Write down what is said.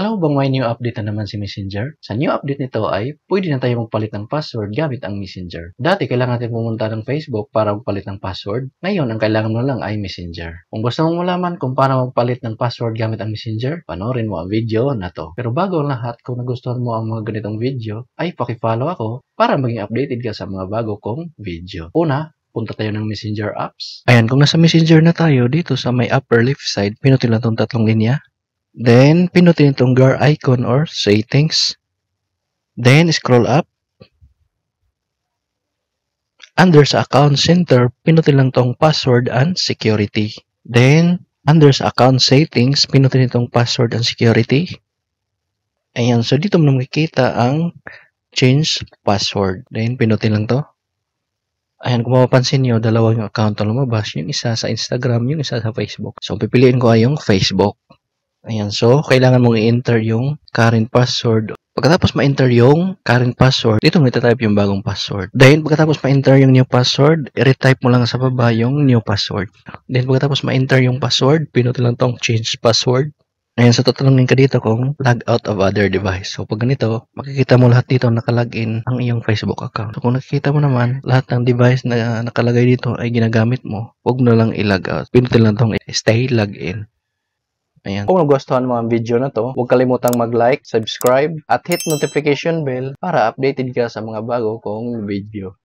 Alam mo bang may new update na naman si Messenger? Sa new update nito ay pwede na tayo magpalit ng password gamit ang Messenger. Dati kailangan natin pumunta ng Facebook para magpalit ng password. Ngayon, ang kailangan mo lang ay Messenger. Kung gusto mong malaman kung paano magpalit ng password gamit ang Messenger, panoorin mo ang video na to. Pero bago ang lahat, kung nagustuhan mo ang mga ganitong video, ay paki-follow ako para maging updated ka sa mga bago kong video. Una, punta tayo ng Messenger apps. Ayan, kung nasa Messenger na tayo, dito sa may upper left side, pinutin lang itong tatlong linya. Then, pinutin itong GAR icon or settings. Then, scroll up. Under sa account center, pinutin lang itong password and security. Then, under sa account settings, pinutin itong password and security. Ayan, so dito mo makikita ang change password. Then, pinutin lang to. Ayan, kung mapapansin nyo, dalawang yung account na lumabas. Yung isa sa Instagram, yung isa sa Facebook. So, pipiliin ko ay yung Facebook. Ayan, so, kailangan mong i-enter yung current password. Pagkatapos ma-enter yung current password, dito mo itatype yung bagong password. Then, pagkatapos ma-enter yung new password, i-retype mo lang sa baba yung new password. Then, pagkatapos ma-enter yung password, pinutin lang tong change password. Ayan, so tatanungin ka dito kung log out of other device. So, pag ganito, makikita mo lahat dito nakalagin ang iyong Facebook account. So, kung nakikita mo naman, lahat ng device na nakalagay dito ay ginagamit mo, huwag mo na lang i-log out. Pinutin lang tong stay login. Ayan. Kung nagustuhan mo ang video na to, huwag kalimutang mag-like, subscribe, at hit notification bell para updated ka sa mga bago kong video.